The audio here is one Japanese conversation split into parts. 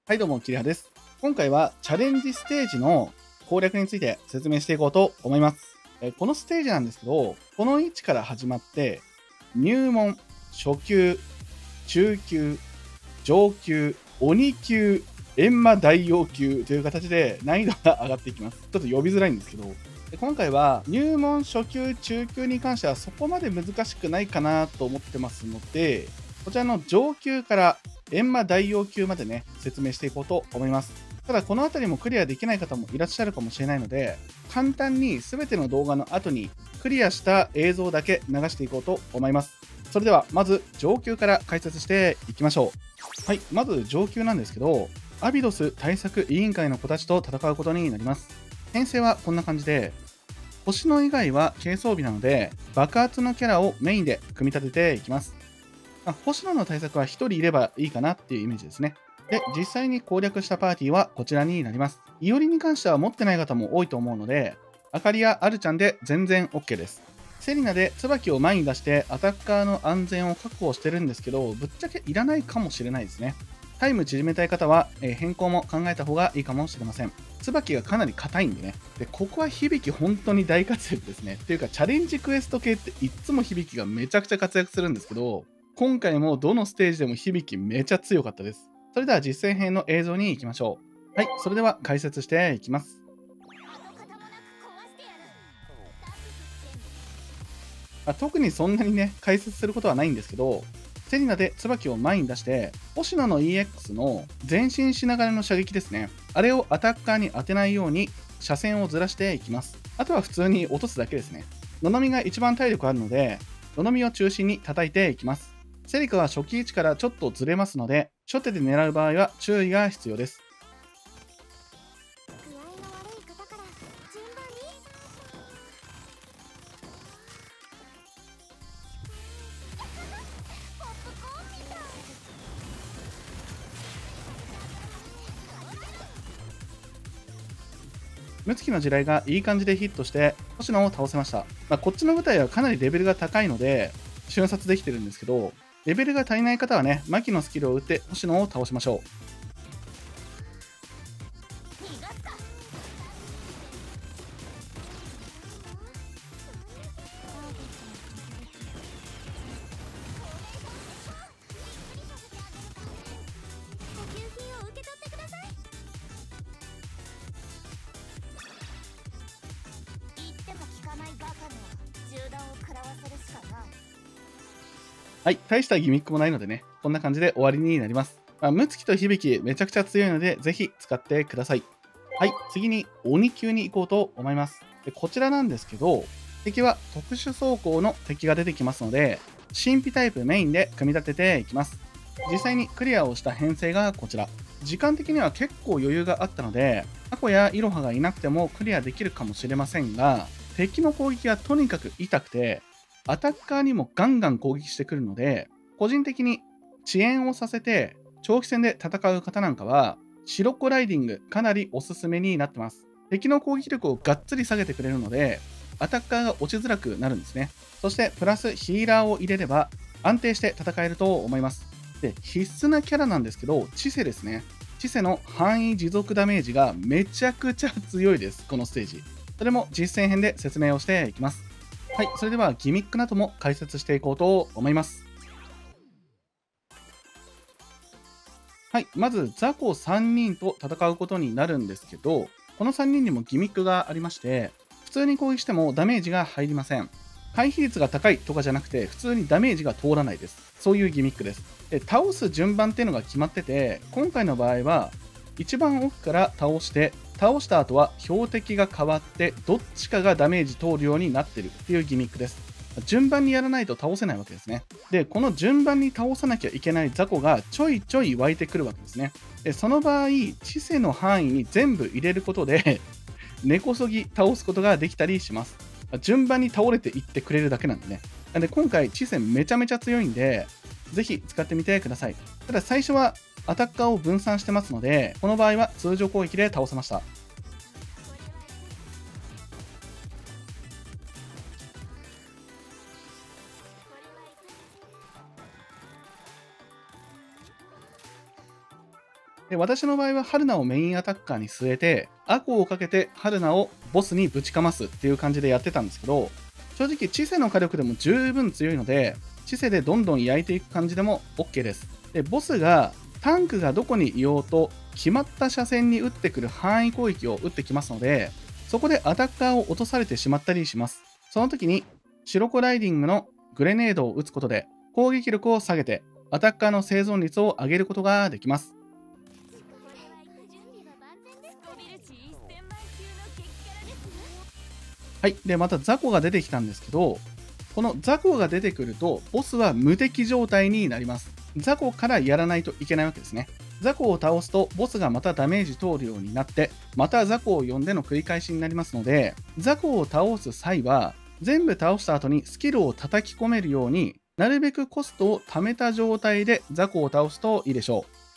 はい、どうも、キリハです。今回はチャレンジステージの攻略について説明していこうと思います。このステージなんですけど、この位置から始まって、入門、初級、中級、上級、鬼級、閻魔大王級という形で難易度が上がっていきます。ちょっと呼びづらいんですけど、今回は入門、初級、中級に関してはそこまで難しくないかなと思ってますので、こちらの上級から閻魔大王級までね、説明していこうと思います。ただ、この辺りもクリアできない方もいらっしゃるかもしれないので、簡単に全ての動画の後にクリアした映像だけ流していこうと思います。それでは、まず上級から解説していきましょう。はい、まず上級なんですけど、アビドス対策委員会の子たちと戦うことになります。編成はこんな感じで、星野以外は軽装備なので、爆発のキャラをメインで組み立てていきます。星野の対策は1人いればいいかなっていうイメージですね。で、実際に攻略したパーティーはこちらになります。いおりに関しては持ってない方も多いと思うので、あかりやあるちゃんで全然 OK です。セリナで椿を前に出してアタッカーの安全を確保してるんですけど、ぶっちゃけいらないかもしれないですね。タイム縮めたい方は、変更も考えた方がいいかもしれません。椿がかなり硬いんでね。で、ここは響本当に大活躍ですね。っていうか、チャレンジクエスト系っていっつも響がめちゃくちゃ活躍するんですけど、今回もどのステージでも響めちゃ強かったです。それでは実践編の映像に行きましょう。はい、それでは解説していきます。特にそんなにね、解説することはないんですけど、セリナで椿を前に出して、星野の EX の前進しながらの射撃ですね。あれをアタッカーに当てないように車線をずらしていきます。あとは普通に落とすだけですね。ののみが一番体力あるので、ののみを中心に叩いていきます。セリカは初期位置からちょっとずれますので、初手で狙う場合は注意が必要です。ムツキの地雷がいい感じでヒットして星野を倒せました。こっちの舞台はかなりレベルが高いので瞬殺できてるんですけど、レベルが足りない方はね、マキのスキルを打って星野を倒しましょう。はい、大したギミックもないのでね、こんな感じで終わりになります。ムツキと響めちゃくちゃ強いので、ぜひ使ってください。はい、次に鬼級に行こうと思います。でこちらなんですけど、敵は特殊装甲の敵が出てきますので、神秘タイプメインで組み立てていきます。実際にクリアをした編成がこちら。時間的には結構余裕があったので、タコやイロハがいなくてもクリアできるかもしれませんが、敵の攻撃がとにかく痛くて、アタッカーにもガンガン攻撃してくるので、個人的に遅延をさせて長期戦で戦う方なんかは、白子ライディングかなりおすすめになってます。敵の攻撃力をがっつり下げてくれるので、アタッカーが落ちづらくなるんですね。そしてプラスヒーラーを入れれば安定して戦えると思います。で、必須なキャラなんですけど、チセですね。チセの範囲持続ダメージがめちゃくちゃ強いです、このステージ。それも実践編で説明をしていきます。はい、それではギミックなども解説していこうと思います。はい、まず雑魚3人と戦うことになるんですけど、この3人にもギミックがありまして、普通に攻撃してもダメージが入りません。回避率が高いとかじゃなくて、普通にダメージが通らないです。そういうギミックです。で、倒す順番っていうのが決まってて、今回の場合は、一番奥から倒して、倒した後は標的が変わって、どっちかがダメージ通るようになってるっていうギミックです。順番にやらないと倒せないわけですね。で、この順番に倒さなきゃいけない雑魚がちょいちょい湧いてくるわけですね。で、その場合、知性の範囲に全部入れることで根こそぎ倒すことができたりします。順番に倒れていってくれるだけなんでね。なんで今回、知性めちゃめちゃ強いんで、ぜひ使ってみてください。ただ最初はアタッカーを分散してますので、この場合は通常攻撃で倒せました。でで、私の場合は春菜をメインアタッカーに据えて、アコをかけて春菜をボスにぶちかますっていう感じでやってたんですけど、正直、知性の火力でも十分強いので、知性でどんどん焼いていく感じでも OK です。で、ボスがタンクがどこにいようと、決まった車線に打ってくる範囲攻撃を打ってきますので、そこでアタッカーを落とされてしまったりします。その時に、白子ライディングのグレネードを打つことで、攻撃力を下げて、アタッカーの生存率を上げることができます。はい。で、また雑魚が出てきたんですけど、この雑魚が出てくると、ボスは無敵状態になります。雑魚からやらないといけないわけですね。雑魚を倒すと、ボスがまたダメージ通るようになって、また雑魚を呼んでの繰り返しになりますので、雑魚を倒す際は、全部倒した後にスキルを叩き込めるように、なるべくコストを貯めた状態で雑魚を倒すといいでしょう。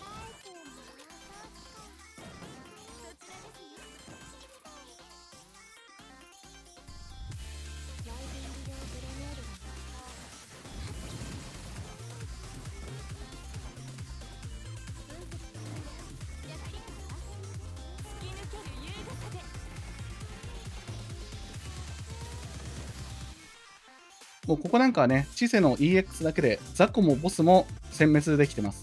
もうここなんかはね、知性の EX だけで雑魚もボスも殲滅できてます。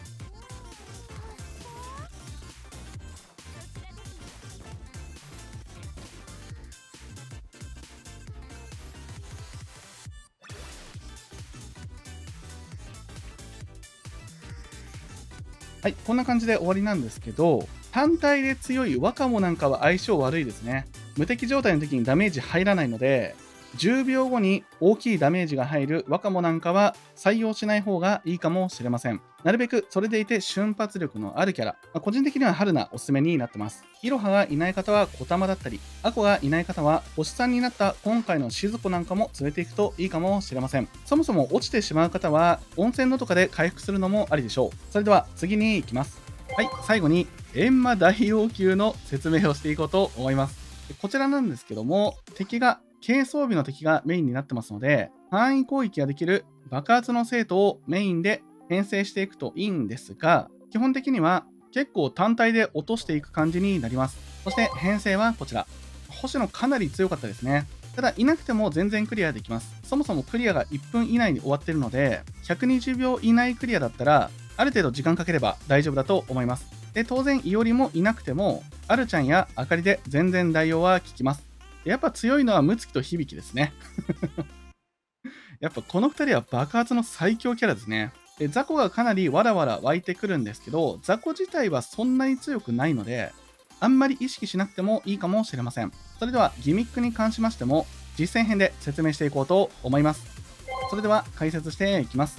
はい、こんな感じで終わりなんですけど、単体で強いワカモなんかは相性悪いですね。無敵状態の時にダメージ入らないので、10秒後に大きいダメージが入るワカモなんかは採用しない方がいいかもしれません。なるべくそれでいて瞬発力のあるキャラ、個人的には春菜おすすめになってます。イロハがいない方は小玉だったり、アコがいない方は星3になった今回の静子なんかも連れていくといいかもしれません。そもそも落ちてしまう方は温泉のとかで回復するのもありでしょう。それでは次に行きます。はい、最後に閻魔大王級の説明をしていこうと思います。こちらなんですけども、敵が軽装備の敵がメインになってますので、範囲攻撃ができる爆発の生徒をメインで編成していくといいんですが、基本的には結構単体で落としていく感じになります。そして編成はこちら。星野かなり強かったですね。ただいなくても全然クリアできます。そもそもクリアが1分以内に終わってるので、120秒以内クリアだったら、ある程度時間かければ大丈夫だと思います。で、当然いおりもいなくても、アルちゃんやあかりで全然代用は効きます。やっぱ強いのはムツキと響ですね。やっぱこの2人は爆発の最強キャラですね。で、雑魚がかなりわらわら湧いてくるんですけど、雑魚自体はそんなに強くないので、あんまり意識しなくてもいいかもしれません。それではギミックに関しましても、実践編で説明していこうと思います。それでは解説していきます。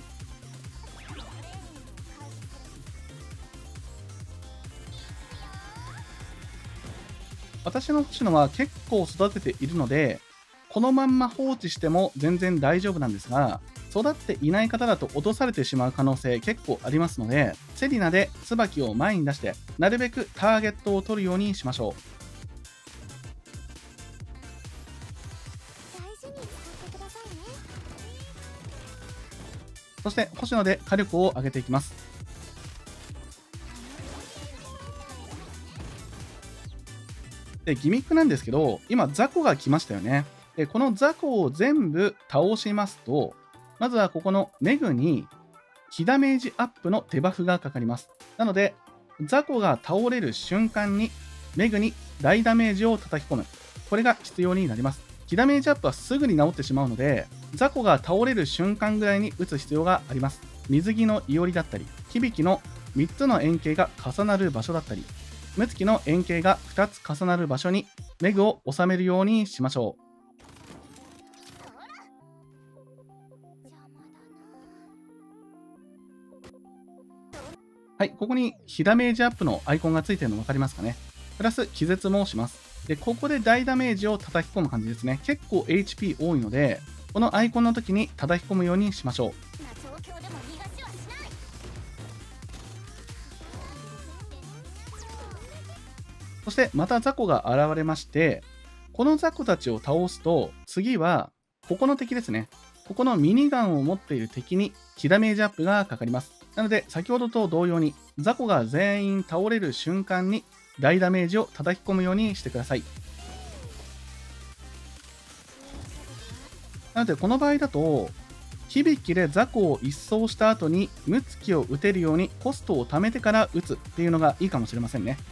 私の星野は結構育てているので、このまんま放置しても全然大丈夫なんですが、育っていない方だと落とされてしまう可能性結構ありますので、セリナで椿を前に出して、なるべくターゲットを取るようにしましょう。そして星野で火力を上げていきます。で、ギミックなんですけど、今雑魚が来ましたよね。で、この雑魚を全部倒しますと、まずはここのメグに、火ダメージアップのデバフがかかります。なので、雑魚が倒れる瞬間に、メグに大ダメージを叩き込む。これが必要になります。火ダメージアップはすぐに治ってしまうので、雑魚が倒れる瞬間ぐらいに打つ必要があります。水着のいおりだったり、響の3つの円形が重なる場所だったり、ムツキの円形が2つ重なる場所にメグを収めるようにしましょう。はい、ここに火ダメージアップのアイコンがついてるの分かりますかね。プラス気絶もします。で、ここで大ダメージを叩き込む感じですね。結構 HP 多いので、このアイコンの時に叩き込むようにしましょう。そしてまた雑魚が現れまして、この雑魚たちを倒すと、次は、ここの敵ですね。ここのミニガンを持っている敵に火ダメージアップがかかります。なので、先ほどと同様に、 雑魚が全員倒れる瞬間に大ダメージを叩き込むようにしてください。なのでこの場合だと、響きで雑魚を一掃した後にムツキを打てるようにコストを貯めてから打つっていうのがいいかもしれませんね。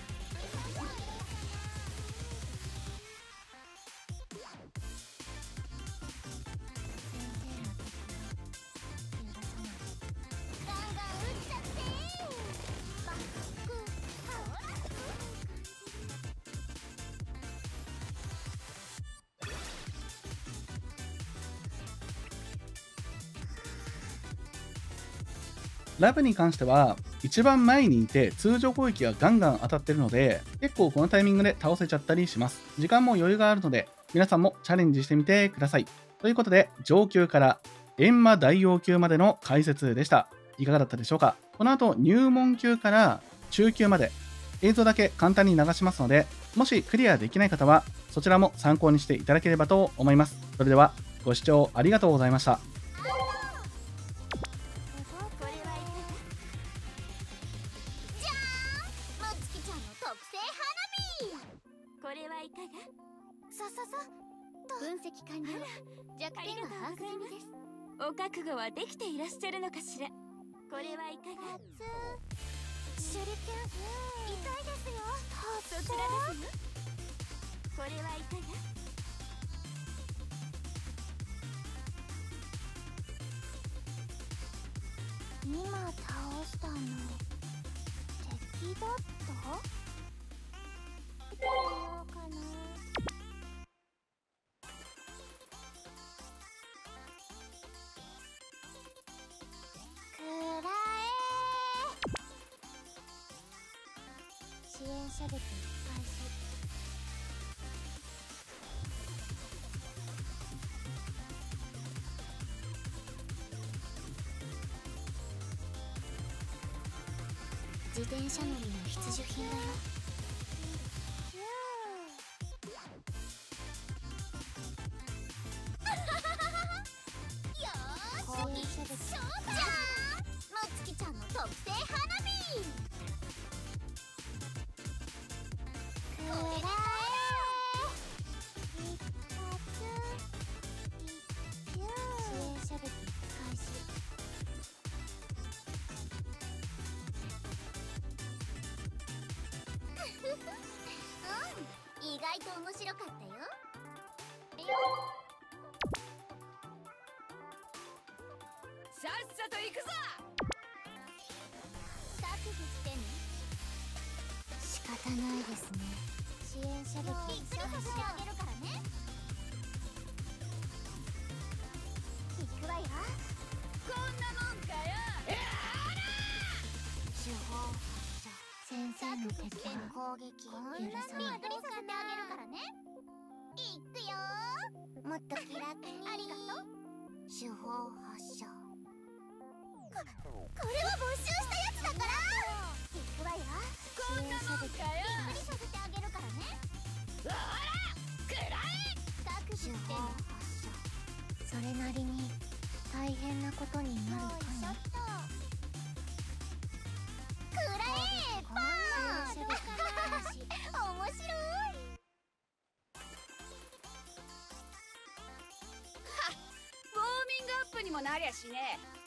ラブに関しては一番前にいて通常攻撃がガンガン当たってるので、結構このタイミングで倒せちゃったりします。時間も余裕があるので皆さんもチャレンジしてみてください。ということで上級から閻魔大王級までの解説でした。いかがだったでしょうか。この後入門級から中級まで映像だけ簡単に流しますので、もしクリアできない方はそちらも参考にしていただければと思います。それではご視聴ありがとうございました。 これはいかが？分析完了。弱点が把握済みです。お覚悟はできていらっしゃるのかしら。これはいかが？手裏剣痛いですよ。そちらですよ。これはいかが？今倒したの敵だった？どうかな。くらえ。支援射撃開始。自転車乗りの必需品だよ。意外と面白かったよ。さっさと行くぞ。覚悟してね。仕方ないですね。支援射撃びっくりさせてあげるからね。行くわよ。こんなもんかよ。手法発射。先生の敵は攻撃許さない。びっくりさせてあげるからね。いくよ。もっと気楽に。ありがとう。手法発射。これは没収したやつだから。行くわよ。こんなもんかよ。びっくりさせてあげるからね。ほらくらえ。覚悟してね。手法発射。それなりに大変なことになるかも。くらえパーン。面白い。ウォーミングアップにもなりゃしねえ。